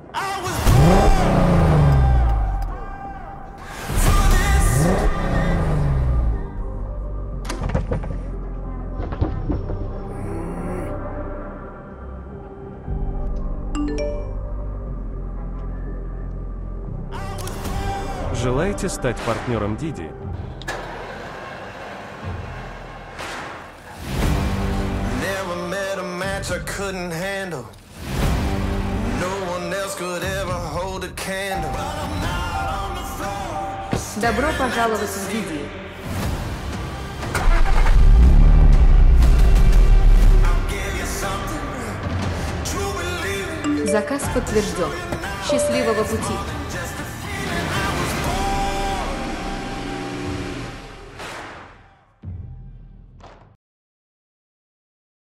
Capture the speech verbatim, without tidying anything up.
Желаете стать партнером DiDi? I couldn't handle. No one else could ever hold a candle. Добро пожаловать в DiDi. Заказ подтвержден. Счастливого пути.